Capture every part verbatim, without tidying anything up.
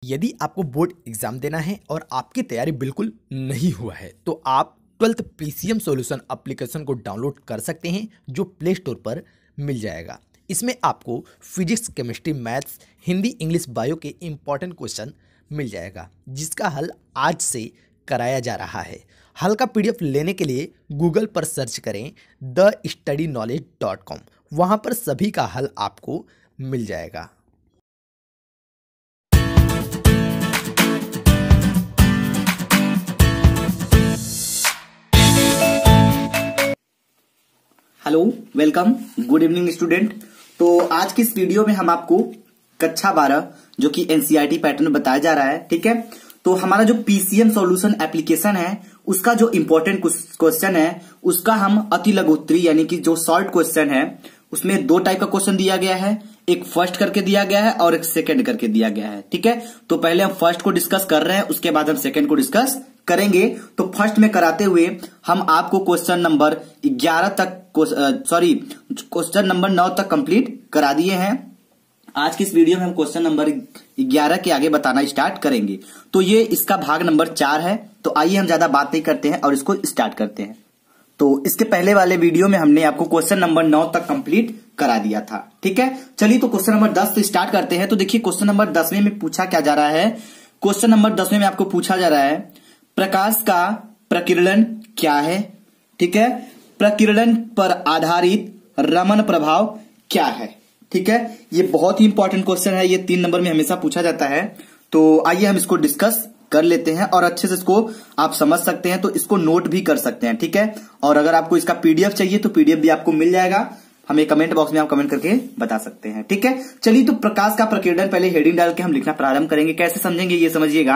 यदि आपको board exam देना है और आपकी तैयारी बिल्कुल नहीं हुआ है तो आप ट्वेल्थ पीसीएम सॉल्यूशन एप्लीकेशन को डाउनलोड कर सकते हैं जो प्ले स्टोर पर मिल जाएगा। इसमें आपको physics, chemistry, maths, Hindi, English, bio के इम्पॉर्टेंट क्वेश्चन मिल जाएगा जिसका हल आज से कराया जा रहा है। हल का पीडीएफ लेने के लिए गूगल पर सर्च करें the study knowledge dot com, वहाँ पर सभी का हल आपको मिल जाएगा। Hello, welcome, good evening student. तो आज की इस वीडियो में हम आपको कक्षा बारह जो कि एनसीईआरटी पैटर्न में बताया जा रहा है, ठीक है। तो हमारा जो पीसीएम सॉल्यूशन एप्लीकेशन है उसका जो इंपॉर्टेंट क्वेश्चन है उसका हम अति लघु उत्तरी यानी कि जो शॉर्ट क्वेश्चन है उसमें दो टाइप का क्वेश्चन दिया गया है, एक फर्स्ट करके दिया गया है और एक सेकंड करके दिया गया है, ठीक है। तो पहले हम फर्स्ट को डिस्कस कर रहे हैं, उसके बाद हम सेकंड को डिस्कस करेंगे। तो फर्स्ट में कराते हुए हम आपको क्वेश्चन नंबर ग्यारह तक सॉरी क्वेश्चन नंबर नौ तक कंप्लीट करा दिए हैं। आज की इस वीडियो में हम क्वेश्चन नंबर ग्यारह के आगे बताना स्टार्ट करेंगे। तो ये इसका भाग नंबर चार है। तो आइए हम ज्यादा बात नहीं करते हैं और इसको स्टार्ट करते हैं। तो इसके पहले वाले वीडियो में हमने आपको क्वेश्चन नंबर नौ तक कंप्लीट करा दिया था, ठीक है। चलिए तो क्वेश्चन नंबर दस से स्टार्ट करते हैं। तो देखिए क्वेश्चन नंबर दसवें में पूछा क्या जा रहा है। क्वेश्चन नंबर दसवें में आपको पूछा जा रहा है प्रकाश का प्रकीर्णन क्या है, ठीक है। प्रकीर्णन पर आधारित रमन प्रभाव क्या है, ठीक है। ये बहुत ही इंपॉर्टेंट क्वेश्चन है, ये तीन नंबर में हमेशा पूछा जाता है। तो आइए हम इसको डिस्कस कर लेते हैं और अच्छे से इसको आप समझ सकते हैं तो इसको नोट भी कर सकते हैं, ठीक है। और अगर आपको इसका पीडीएफ चाहिए तो पीडीएफ भी आपको मिल जाएगा, हमें कमेंट बॉक्स में आप कमेंट करके बता सकते हैं, ठीक है। चलिए तो प्रकाश का प्रकीर्णन पहले हेडिंग डाल के हम लिखना प्रारंभ करेंगे। कैसे समझेंगे ये समझिएगा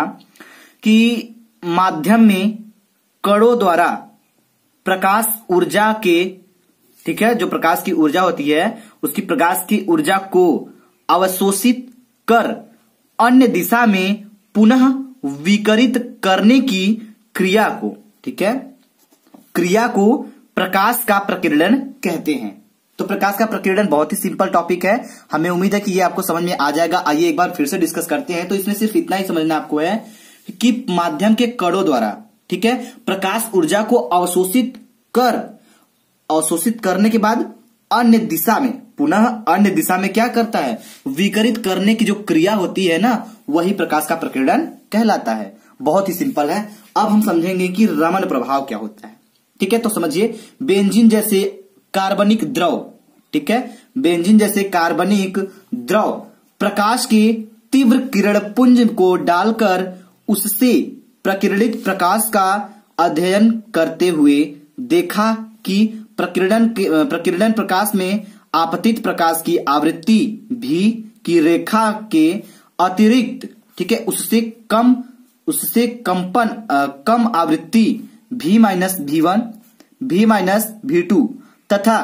कि माध्यम में कणों द्वारा प्रकाश ऊर्जा के, ठीक है, जो प्रकाश की ऊर्जा होती है उसकी प्रकाश की ऊर्जा को अवशोषित कर अन्य दिशा में पुनः विकिरित करने की क्रिया को, ठीक है, क्रिया को प्रकाश का प्रकीर्णन कहते हैं। तो प्रकाश का प्रकीर्णन बहुत ही सिंपल टॉपिक है, हमें उम्मीद है कि ये आपको समझ में आ जाएगा। आइए एक बार फिर से डिस्कस करते हैं। तो इसमें सिर्फ इतना ही समझना आपको है कि माध्यम के कणों द्वारा, ठीक है, प्रकाश ऊर्जा को अवशोषित कर अवशोषित करने के बाद अन्य दिशा में पुनः अन्य दिशा में क्या करता है, विकिरित करने की जो क्रिया होती है ना, वही प्रकाश का प्रकीर्णन कहलाता है। बहुत ही सिंपल है। अब हम समझेंगे कि रमन प्रभाव क्या होता है, ठीक है। तो समझिए, बेंजीन जैसे कार्बनिक द्रव, ठीक है, बेंजीन जैसे कार्बनिक द्रव प्रकाश के तीव्र किरण पुंज को डालकर उससे प्रकीर्णित प्रकाश का अध्ययन करते हुए देखा कि प्रकीर्णन प्रकीर्णन प्रकाश में आपतित प्रकाश की आवृत्ति भी की रेखा के अतिरिक्त, ठीक है, उससे कम उससे कंपन आ, कम आवृत्ति भी माइनस भी वन भी माइनस भी टू तथा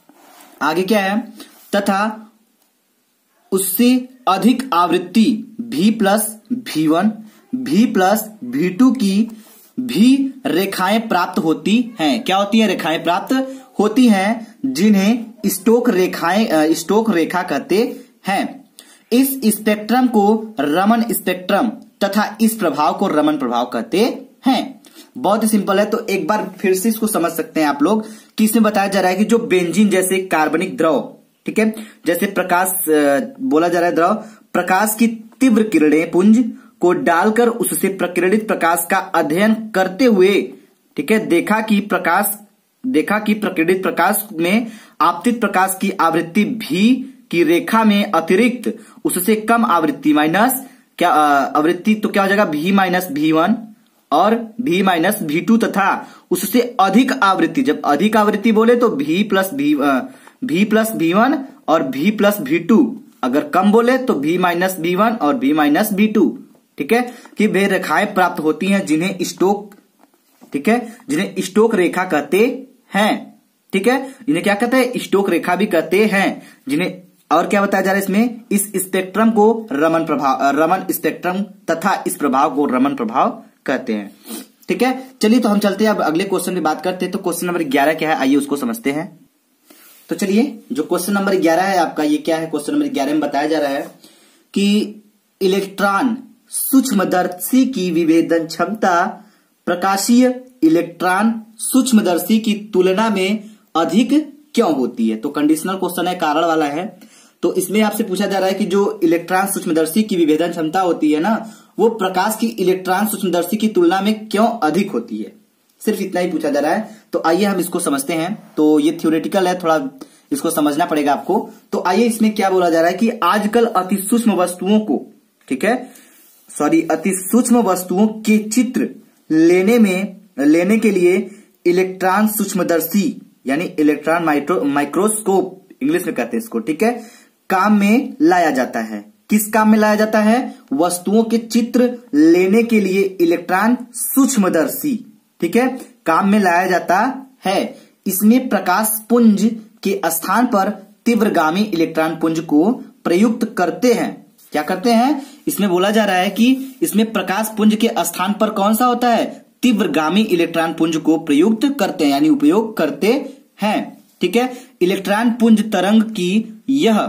आगे क्या है, तथा उससे अधिक आवृत्ति भी प्लस भी वन भी प्लस भी टू की भी रेखाएं प्राप्त होती हैं। क्या होती हैं? रेखाएं प्राप्त होती हैं जिन्हें स्टोक रेखाएं स्टोक रेखा कहते हैं। इस स्पेक्ट्रम को रमन स्पेक्ट्रम तथा इस प्रभाव को रमन प्रभाव कहते हैं। बहुत ही सिंपल है। तो एक बार फिर से इसको समझ सकते हैं आप लोग कि इसमें बताया जा रहा है कि जो बेंजीन जैसे कार्बनिक द्रव, ठीक है, जैसे प्रकाश बोला जा रहा है द्रव प्रकाश की तीव्र किरणें पुंज को डालकर उससे प्रकीर्णित प्रकाश का अध्ययन करते हुए, ठीक है, देखा कि प्रकाश देखा कि प्रकीर्णित प्रकाश में आपतित प्रकाश की आवृत्ति भी की रेखा में अतिरिक्त उससे कम आवृत्ति माइनस क्या आवृत्ति तो क्या हो जाएगा, भी माइनस भी वन और भी माइनस भी टू तथा उससे अधिक आवृत्ति, जब अधिक आवृत्ति बोले तो भी प्लस भी भी प्लस भी वन और भी प्लस भी टू, अगर कम बोले तो भी माइनस भी वन और भी माइनस भी टू, ठीक है, कि वे रेखाएं प्राप्त होती हैं जिन्हें स्टोक, ठीक है, जिन्हें स्टोक रेखा कहते हैं, ठीक है, इन्हें क्या कहते हैं, स्टोक रेखा भी कहते हैं, जिन्हें और क्या बताया जा रहा है इसमें, इस स्पेक्ट्रम को रमन प्रभाव रमन स्पेक्ट्रम तथा इस प्रभाव को रमन प्रभाव कहते हैं, ठीक है। चलिए तो हम चलते हैं अब अगले क्वेश्चन की बात करते हैं। तो क्वेश्चन नंबर ग्यारह क्या है, आइए उसको समझते हैं। तो चलिए, जो क्वेश्चन नंबर ग्यारह है आपका, ये क्या है, क्वेश्चन नंबर ग्यारह में बताया जा रहा है कि इलेक्ट्रॉन सूक्ष्मदर्शी की विभेदन क्षमता प्रकाशीय इलेक्ट्रॉन सूक्ष्मदर्शी की तुलना में अधिक क्यों होती है? तो कंडीशनल क्वेश्चन है, कारण वाला है। तो इसमें आपसे पूछा जा रहा है कि जो इलेक्ट्रॉन सूक्ष्मदर्शी की विभेदन क्षमता होती है ना, वो प्रकाश की इलेक्ट्रॉन सूक्ष्मदर्शी की तुलना में क्यों अधिक होती है? सिर्फ इतना ही पूछा जा रहा है। तो आइए हम इसको समझते हैं। तो ये थ्योरेटिकल है, थोड़ा इसको समझना पड़ेगा आपको। तो आइए इसमें क्या बोला जा रहा है कि आजकल अति सूक्ष्म वस्तुओं को, ठीक है, सॉरी अति सूक्ष्म वस्तुओं के चित्र लेने में लेने के लिए इलेक्ट्रॉन सूक्ष्मदर्शी यानी इलेक्ट्रॉन माइक्रोस्कोप इंग्लिश में कहते हैं इसको, ठीक है, काम में लाया जाता है। किस काम में लाया जाता है? वस्तुओं के चित्र लेने के लिए इलेक्ट्रॉन सूक्ष्मदर्शी, ठीक है, काम में लाया जाता है। इसमें प्रकाश पुंज के स्थान पर तीव्रगामी इलेक्ट्रॉन पुंज को प्रयुक्त करते हैं। क्या करते हैं? इसमें बोला जा रहा है कि इसमें प्रकाश पुंज के स्थान पर कौन सा होता है? तीव्रगामी इलेक्ट्रॉन पुंज को प्रयुक्त करते हैं यानी उपयोग करते हैं, ठीक है। इलेक्ट्रॉन पुंज तरंग की यह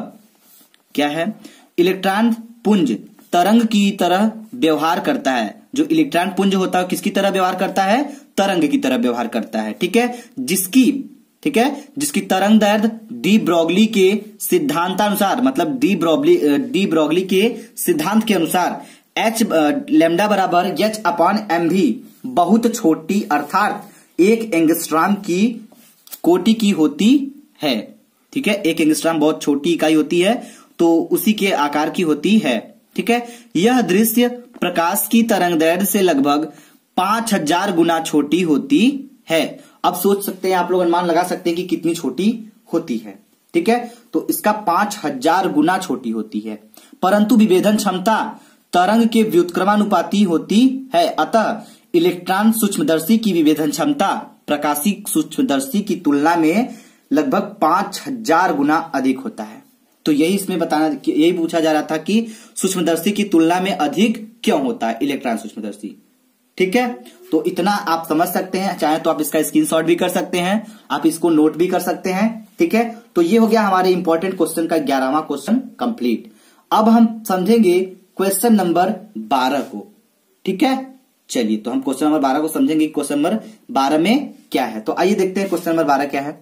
क्या है? इलेक्ट्रॉन पुंज तरंग की तरह व्यवहार करता है। जो इलेक्ट्रॉन पुंज होता है किसकी तरह व्यवहार करता है? तरंग की तरह व्यवहार करता है, ठीक है, जिसकी ठीक है जिसकी तरंग दैर्ध्य डी ब्रोगली के सिद्धांतानुसार, मतलब डी ब्रोगली डी ब्रोगली के सिद्धांत के अनुसार एच लेमडा बराबर एच अपॉन एम भी बहुत छोटी अर्थात एक एंगस्ट्रॉम की कोटि की होती है, ठीक है। एक एंगस्ट्रॉम बहुत छोटी इकाई होती है, तो उसी के आकार की होती है, ठीक है। यह दृश्य प्रकाश की तरंग दैर्ध्य से लगभग पांच हजार गुना छोटी होती है। अब सोच सकते हैं आप लोग, अनुमान लगा सकते हैं कि कितनी छोटी होती है, ठीक है। तो इसका पांच हजार गुना छोटी होती है, परंतु विभेदन क्षमता तरंग के व्युत्क्रमानुपाती होती है। अतः इलेक्ट्रॉन सूक्ष्मदर्शी की विभेदन क्षमता प्रकाशी सूक्ष्मदर्शी की तुलना में लगभग पांच हजार गुना अधिक होता है। तो यही इसमें बताना, यही पूछा जा रहा था कि सूक्ष्मदर्शी की तुलना में अधिक क्यों होता है इलेक्ट्रॉन सूक्ष्मदर्शी, ठीक है। तो इतना आप समझ सकते हैं, चाहे तो आप इसका स्क्रीनशॉट भी कर सकते हैं, आप इसको नोट भी कर सकते हैं, ठीक है। तो ये हो गया हमारे इंपॉर्टेंट क्वेश्चन का ग्यारहवां क्वेश्चन कंप्लीट। अब हम समझेंगे क्वेश्चन नंबर बारह को, ठीक है। चलिए, तो हम क्वेश्चन नंबर बारह को समझेंगे। क्वेश्चन नंबर बारह में क्या है, तो आइए देखते हैं क्वेश्चन नंबर बारह क्या है।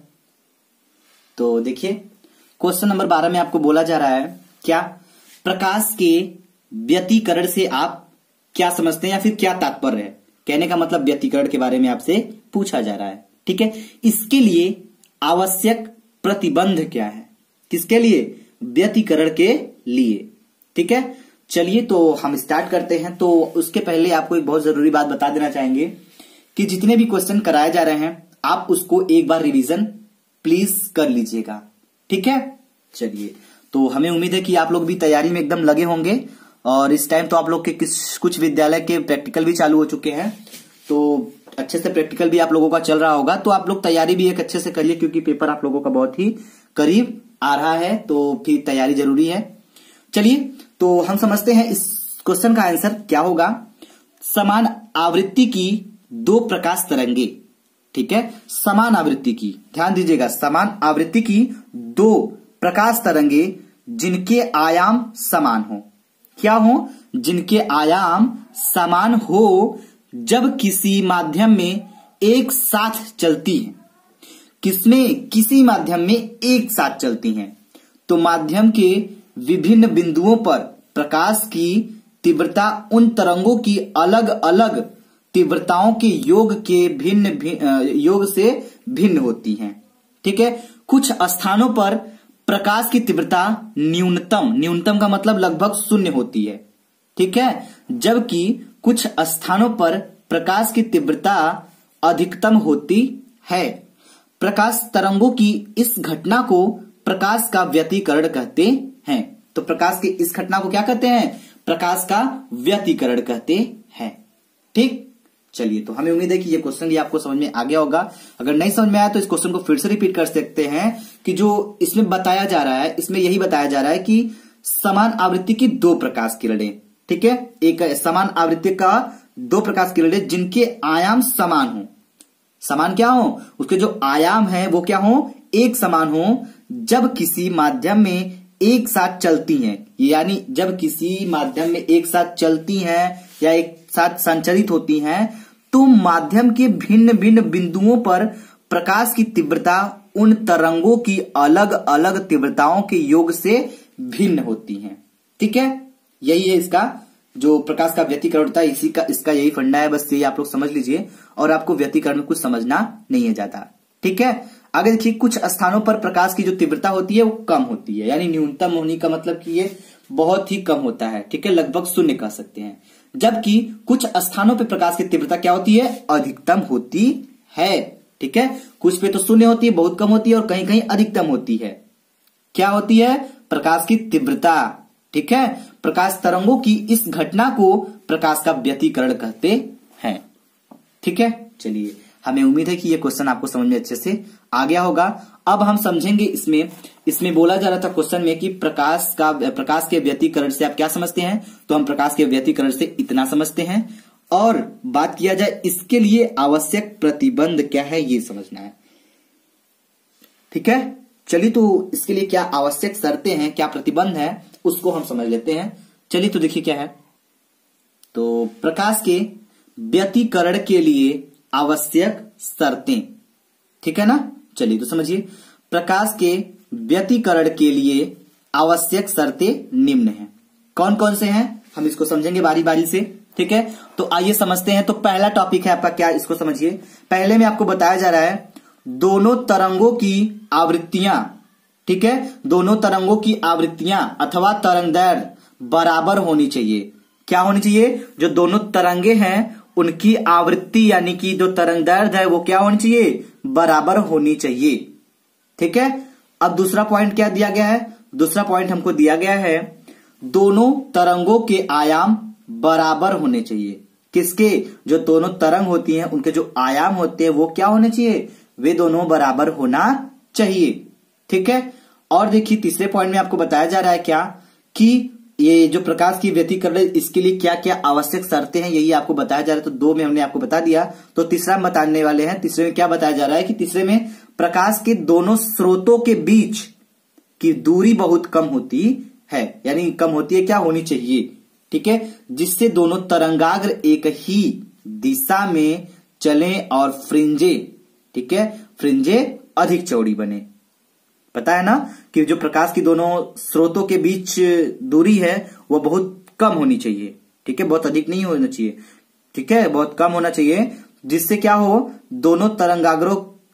तो देखिए, क्वेश्चन नंबर बारह में आपको बोला जा रहा है क्या? प्रकाश के व्यतिकरण से आप क्या समझते हैं या फिर क्या तात्पर्य है? कहने का मतलब व्यतिकरण के बारे में आपसे पूछा जा रहा है, ठीक है। इसके लिए आवश्यक प्रतिबंध क्या है? किसके लिए? व्यतिकरण के लिए, ठीक है। चलिए, तो हम स्टार्ट करते हैं। तो उसके पहले आपको एक बहुत जरूरी बात बता देना चाहेंगे कि जितने भी क्वेश्चन कराए जा रहे हैं आप उसको एक बार रिवीजन प्लीज कर लीजिएगा, ठीक है। चलिए, तो हमें उम्मीद है कि आप लोग भी तैयारी में एकदम लगे होंगे, और इस टाइम तो आप लोग के किस कुछ विद्यालय के प्रैक्टिकल भी चालू हो चुके हैं, तो अच्छे से प्रैक्टिकल भी आप लोगों का चल रहा होगा। तो आप लोग तैयारी भी एक अच्छे से करिए, क्योंकि पेपर आप लोगों का बहुत ही करीब आ रहा है, तो फिर तैयारी जरूरी है। चलिए, तो हम समझते हैं इस क्वेश्चन का आंसर क्या होगा। समान आवृत्ति की दो प्रकाश तरंगे, ठीक है, समान आवृत्ति की, ध्यान दीजिएगा, समान आवृत्ति की दो प्रकाश तरंगे जिनके आयाम समान हो। क्या हो? जिनके आयाम समान हो, जब किसी माध्यम में एक साथ चलती हैं। किसमें? किसी माध्यम में एक साथ चलती हैं। तो माध्यम के विभिन्न बिंदुओं पर प्रकाश की तीव्रता उन तरंगों की अलग अलग तीव्रताओं के योग के भिन्न भिन्न योग से भिन्न होती हैं, ठीक है। कुछ स्थानों पर प्रकाश की तीव्रता न्यूनतम, न्यूनतम का मतलब लगभग शून्य होती है, ठीक है, जबकि कुछ स्थानों पर प्रकाश की तीव्रता अधिकतम होती है। प्रकाश तरंगों की इस घटना को प्रकाश का व्यतिकरण कहते हैं। तो प्रकाश की इस घटना को क्या कहते हैं? प्रकाश का व्यतिकरण कहते हैं, ठीक। चलिए, तो हमें उम्मीद है कि ये क्वेश्चन भी आपको समझ में आ गया होगा। अगर नहीं समझ में आया तो इस क्वेश्चन को फिर से रिपीट कर सकते हैं कि जो इसमें बताया जा रहा है, इसमें यही बताया जा रहा है कि समान आवृत्ति की दो प्रकाश किरणें, ठीक है, एक समान आवृत्ति का दो प्रकाश किरणें जिनके आयाम समान हो। समान क्या हो? उसके जो आयाम है वो क्या हो? एक समान हो, जब किसी माध्यम में एक साथ चलती हैं, यानी जब किसी माध्यम में एक साथ चलती हैं या एक साथ संचरित होती हैं तो माध्यम के भिन्न भिन्न बिंदुओं पर प्रकाश की तीव्रता उन तरंगों की अलग अलग तीव्रताओं के योग से भिन्न होती हैं। ठीक है, यही है इसका जो प्रकाश का व्यतिकरण होता है, इसी का इसका यही फंडा है। बस ये आप लोग समझ लीजिए और आपको व्यतिकरण में कुछ समझना नहीं है ज्यादा। ठीक है, आगे देखिए, कुछ स्थानों पर प्रकाश की जो तीव्रता होती है वो कम होती है, यानी न्यूनतम होने का मतलब कि ये बहुत ही कम होता है। ठीक है, लगभग शून्य कह सकते हैं। जबकि कुछ स्थानों पर प्रकाश की तीव्रता क्या होती है, अधिकतम होती है। ठीक है, कुछ पे तो शून्य होती है, बहुत कम होती है, और कहीं कहीं अधिकतम होती है। क्या होती है, प्रकाश की तीव्रता। ठीक है, प्रकाश तरंगों की इस घटना को प्रकाश का व्यतिकरण कहते हैं। ठीक है, चलिए, हमें उम्मीद है कि ये क्वेश्चन आपको समझ में अच्छे से आ गया होगा। अब हम समझेंगे इसमें इसमें बोला जा रहा था क्वेश्चन में कि प्रकाश का प्रकाश के व्यतिकरण से आप क्या समझते हैं, तो हम प्रकाश के व्यतिकरण से इतना समझते हैं। और बात किया जाए इसके लिए आवश्यक प्रतिबंध क्या है, ये समझना है। ठीक है, चलिए, तो इसके लिए क्या आवश्यक शर्तें हैं, क्या प्रतिबंध है, उसको हम समझ लेते हैं। चलिए, तो देखिए क्या है। तो प्रकाश के व्यतिकरण के लिए आवश्यक शर्तें, ठीक है ना। चलिए, तो समझिए, प्रकाश के व्यतिकरण के लिए आवश्यक शर्तें निम्न हैं। कौन कौन से हैं, हम इसको समझेंगे बारी बारी से। ठीक है, तो आइए समझते हैं। तो पहला टॉपिक है आपका क्या, इसको समझिए। पहले में आपको बताया जा रहा है दोनों तरंगों की आवृत्तियां, ठीक है, दोनों तरंगों की आवृत्तियां अथवा तरंगदैर्घ्य बराबर होनी चाहिए। क्या होनी चाहिए, जो दोनों तरंगे हैं उनकी आवृत्ति यानी कि जो तरंगदैर्घ्य है वो क्या होनी चाहिए, बराबर होनी चाहिए। ठीक है, अब दूसरा पॉइंट क्या दिया गया है, दूसरा पॉइंट हमको दिया गया है दोनों तरंगों के आयाम बराबर होने चाहिए। किसके, जो दोनों तरंग होती हैं उनके जो आयाम होते हैं वो क्या होने चाहिए, वे दोनों बराबर होना चाहिए। ठीक है, और देखिए तीसरे पॉइंट में आपको बताया जा रहा है क्या, कि ये जो प्रकाश की व्यतिकरण इसके लिए क्या क्या आवश्यक शर्तें हैं, यही आपको बताया जा रहा है। तो दो में हमने आपको बता दिया, तो तीसरा में बताने वाले हैं। तीसरे में क्या बताया जा रहा है कि तीसरे में प्रकाश के दोनों स्रोतों के बीच की दूरी बहुत कम होती है, यानी कम होती है, क्या होनी चाहिए। ठीक है, जिससे दोनों तरंगाग्र एक ही दिशा में चलें और फ्रिंजे, ठीक है, फ्रिंजे अधिक चौड़ी बने। पता है ना कि जो प्रकाश की दोनों स्रोतों के बीच दूरी है वो बहुत कम होनी चाहिए। ठीक है, बहुत अधिक नहीं होना चाहिए। ठीक है, बहुत कम होना चाहिए, जिससे क्या हो, दोनों तरंगाग्रों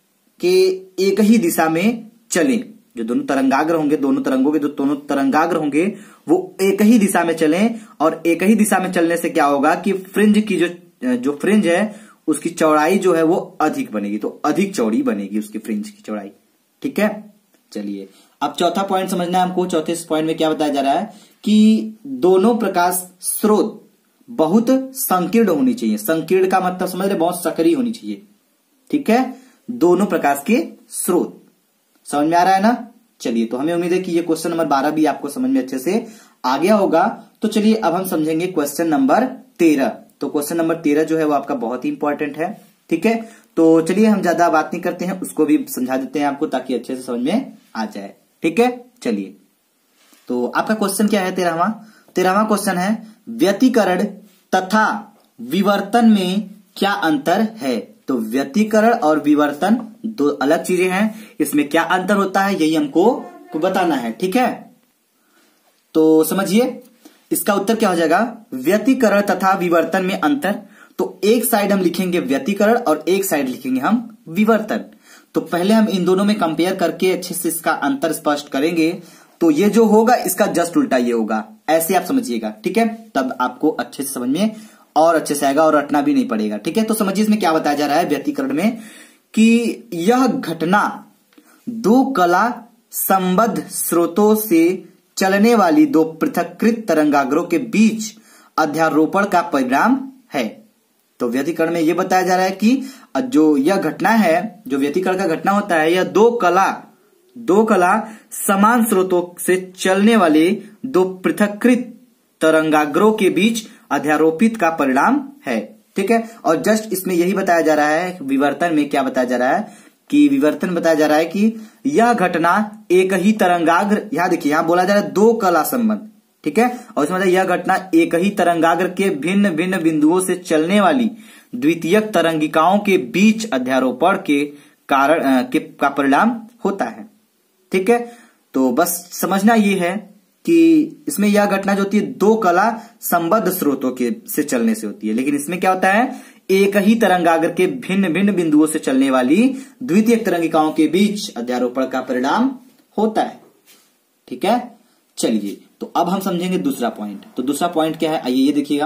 के एक ही दिशा में चलें। जो दोनों तरंगाग्र होंगे, दोनों तरंगों के जो दोनों तरंगाग्र होंगे वो एक ही दिशा में चलें, और एक ही दिशा में चलने से क्या होगा कि फ्रिंज की जो जो फ्रिंज है उसकी चौड़ाई जो है वो अधिक बनेगी, तो अधिक चौड़ी बनेगी उसकी फ्रिंज की चौड़ाई। ठीक है, चलिए, अब चौथा पॉइंट समझना है हमको। चौथे पॉइंट में क्या बताया जा रहा है कि दोनों प्रकाश स्रोत बहुत संकीर्ण होनी चाहिए। संकीर्ण का मतलब समझ रहे, बहुत सक्रिय होनी चाहिए। ठीक है, दोनों प्रकाश के स्रोत, समझ में आ रहा है ना। चलिए, तो हमें उम्मीद है कि ये क्वेश्चन नंबर बारह भी आपको समझ में अच्छे से आ गया होगा। तो चलिए, अब हम समझेंगे क्वेश्चन नंबर तेरह। तो क्वेश्चन नंबर तेरह जो है वो आपका बहुत ही इंपॉर्टेंट है। ठीक है, तो चलिए, हम ज्यादा बात नहीं करते हैं, उसको भी समझा देते हैं आपको ताकि अच्छे से समझ में आ जाए। ठीक है, चलिए, तो आपका क्वेश्चन क्या है, तेरहवां तेरहवां क्वेश्चन है, व्यतिकरण तथा विवर्तन में क्या अंतर है। तो व्यतिकरण और विवर्तन दो अलग चीजें हैं, इसमें क्या अंतर होता है यही हमको को बताना है। ठीक है, तो समझिए, इसका उत्तर क्या हो जाएगा, व्यतिकरण तथा विवर्तन में अंतर। तो एक साइड हम लिखेंगे व्यतिकरण और एक साइड लिखेंगे हम विवर्तन। तो पहले हम इन दोनों में कंपेयर करके अच्छे से इसका अंतर स्पष्ट करेंगे। तो ये जो होगा इसका जस्ट उल्टा ये होगा, ऐसे आप समझिएगा। ठीक है, तब आपको अच्छे से समझ में और अच्छे से आएगा और रटना भी नहीं पड़ेगा। ठीक है, तो समझिए इसमें क्या बताया जा रहा है व्यतिकरण में, कि यह घटना दो कला संबद्ध स्रोतों से चलने वाली दो पृथक्कृत तरंगाग्रों के बीच अध्यारोपण का परिणाम है। तो व्यतिकरण में यह बताया जा रहा है कि जो यह घटना है, जो व्यतिकरण का घटना होता है, यह दो कला दो कला समान स्रोतों से चलने वाले दो पृथक्कृत तरंगाग्रों के बीच अध्यारोपित का परिणाम है। ठीक है, और जस्ट इसमें यही बताया जा रहा है, विवर्तन में क्या बताया जा रहा है कि विवर्तन बताया जा रहा है कि यह घटना एक ही तरंगाग्र, यहां देखिए यहां बोला जा रहा है दो कला संबंध, ठीक है, और इसमें यह घटना एक ही तरंगाग्र के भिन्न भिन्न बिंदुओं से चलने वाली द्वितीयक तरंगिकाओं के बीच अध्यारोपण के कारण के का परिणाम होता है। ठीक है, तो बस समझना ये है कि इसमें यह घटना जो होती है दो कला संबद्ध स्रोतों के से चलने से होती है, लेकिन इसमें क्या होता है, एक ही तरंगाग्र के भिन्न भिन्न बिंदुओं से चलने वाली द्वितीयक तरंगिकाओं के बीच अध्यारोपण का परिणाम होता है। ठीक है, चलिए तो अब हम समझेंगे दूसरा पॉइंट। तो दूसरा पॉइंट क्या है, आइए ये देखिएगा।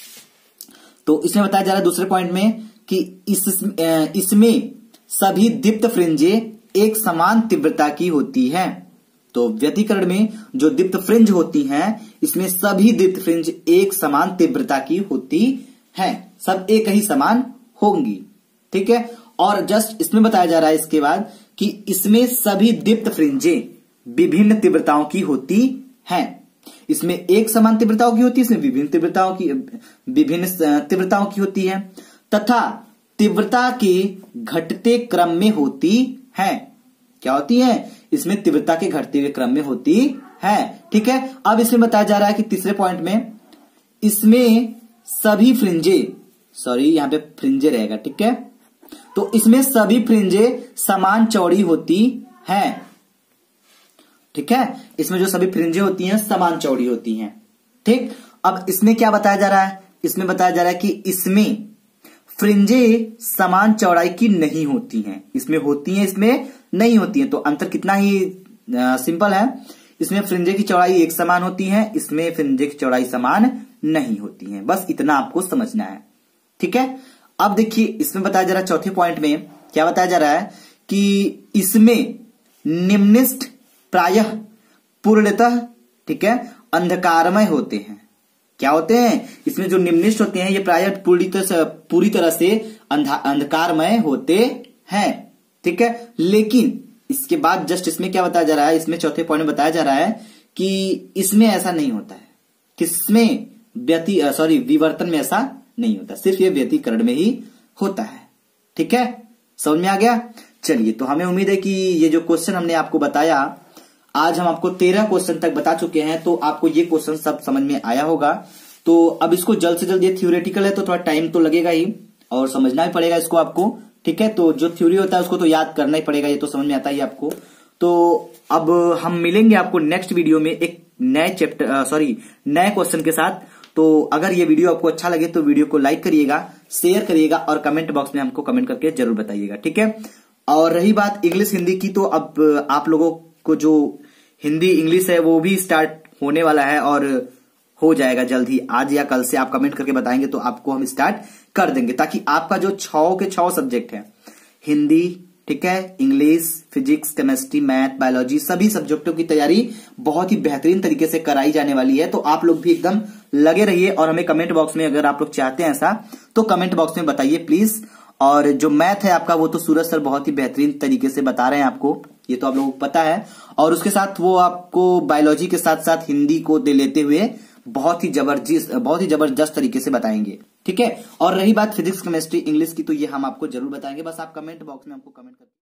तो इसमें बताया जा रहा है दूसरे पॉइंट में कि इस इसमें सभी दीप्त फ्रिंजे एक समान तीव्रता की होती हैं। तो व्यतिकरण में जो दीप्त फ्रिंज होती हैं, इसमें सभी दीप्त फ्रिंज एक समान तीव्रता की होती हैं, सब एक ही समान होंगी। ठीक है, और जस्ट इसमें बताया जा रहा है इसके बाद कि इसमें सभी दीप्त फ्रिंजे विभिन्न तीव्रताओं की होती हैं। इसमें एक समान तीव्रताओं की होती है, इसमें विभिन्न तीव्रताओं की विभिन्न तीव्रताओं की होती है तथा तीव्रता के घटते क्रम में होती है। क्या होती है, इसमें तीव्रता के घटते हुए क्रम में होती है। ठीक है, अब इसमें बताया जा रहा है कि तीसरे पॉइंट में इसमें सभी फ्रिंजे, सॉरी यहां पे फ्रिंजे रहेगा, ठीक है, तो इसमें सभी फ्रिंजे समान चौड़ी होती हैं। ठीक है, इसमें जो सभी फ्रिंजे होती हैं समान चौड़ी होती हैं। ठीक, अब इसमें क्या बताया जा रहा है, इसमें बताया जा रहा है कि इसमें फ्रिंजे समान चौड़ाई की नहीं होती हैं, इसमें होती हैं इसमें नहीं होती हैं। तो अंतर कितना ही आ, सिंपल है, इसमें फ्रिंजे की चौड़ाई एक समान होती है, इसमें फ्रिंजे की चौड़ाई समान नहीं होती है। बस इतना आपको समझना है। ठीक है, अब देखिए इसमें बताया जा रहा है चौथे पॉइंट में क्या बताया जा रहा है कि इसमें निम्निष्ठ प्रायः पूर्णतः, ठीक है, अंधकारमय होते हैं। क्या होते हैं, इसमें जो निम्निष्ठ होते हैं ये प्रायः पूरी तरह से पूरी तरह से अंधकारमय होते हैं। ठीक है, लेकिन इसके बाद जस्ट इसमें क्या बताया जा रहा है, इसमें चौथे पॉइंट में बताया जा रहा है कि इसमें ऐसा नहीं होता है, किसमें व्यति सॉरी विवर्तन में ऐसा नहीं होता, सिर्फ ये व्यतिकरण में ही होता है। ठीक है, समझ में आ गया। चलिए, तो हमें उम्मीद है कि ये जो क्वेश्चन हमने आपको बताया, आज हम आपको तेरह क्वेश्चन तक बता चुके हैं, तो आपको ये क्वेश्चन सब समझ में आया होगा। तो अब इसको जल्द से जल्द, ये थ्योरेटिकल है तो थोड़ा टाइम तो लगेगा ही और समझना भी पड़ेगा इसको आपको। ठीक है, तो जो थ्योरी होता है उसको तो याद करना ही पड़ेगा, ये तो समझ में आता ही आपको। तो अब हम मिलेंगे आपको नेक्स्ट वीडियो में एक नए चैप्टर सॉरी नए क्वेश्चन के साथ। तो अगर ये वीडियो आपको अच्छा लगे तो वीडियो को लाइक करिएगा, शेयर करिएगा और कमेंट बॉक्स में हमको कमेंट करके जरूर बताइएगा। ठीक है, और रही बात इंग्लिश हिंदी की, तो अब आप लोगों को जो हिंदी इंग्लिश है वो भी स्टार्ट होने वाला है और हो जाएगा जल्द ही, आज या कल से आप कमेंट करके बताएंगे तो आपको हम स्टार्ट कर देंगे, ताकि आपका जो छह के छह सब्जेक्ट है, हिंदी, ठीक है, English, physics, chemistry, math, biology, सभी सब्जेक्टों की तैयारी बहुत ही बेहतरीन तरीके से कराई जाने वाली है। तो आप लोग भी एकदम लगे रहिए और हमें कमेंट बॉक्स में, अगर आप लोग चाहते हैं ऐसा, तो कमेंट बॉक्स में बताइए प्लीज। और जो मैथ है आपका, वो तो सूरज सर बहुत ही बेहतरीन तरीके से बता रहे हैं आपको, ये तो आप लोगों को पता है। और उसके साथ वो आपको बायोलॉजी के साथ साथ हिंदी को दे लेते हुए बहुत ही जबरदस्त बहुत ही जबरदस्त तरीके से बताएंगे। ठीक है, और रही बात फिजिक्स, केमिस्ट्री, इंग्लिश की, तो ये हम आपको जरूर बताएंगे, बस आप कमेंट बॉक्स में हमको कमेंट कर